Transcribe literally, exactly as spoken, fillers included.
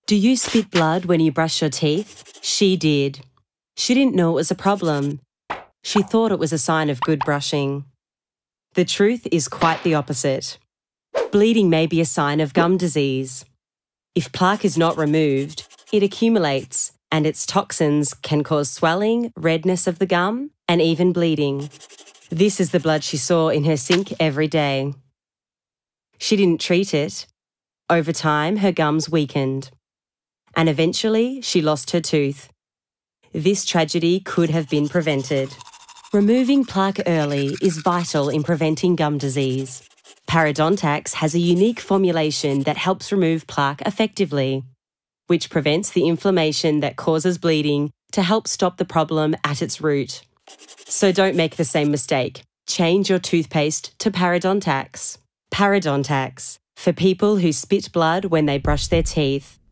Do you spit blood when you brush your teeth? She did. She didn't know it was a problem. She thought it was a sign of good brushing. The truth is quite the opposite. Bleeding may be a sign of gum disease. If plaque is not removed, it accumulates, and its toxins can cause swelling, redness of the gum, and even bleeding. This is the blood she saw in her sink every day. She didn't treat it. Over time, her gums weakened. And eventually, she lost her tooth. This tragedy could have been prevented. Removing plaque early is vital in preventing gum disease. Parodontax has a unique formulation that helps remove plaque effectively, which prevents the inflammation that causes bleeding to help stop the problem at its root. So don't make the same mistake. Change your toothpaste to parodontax. Parodontax, for people who spit blood when they brush their teeth.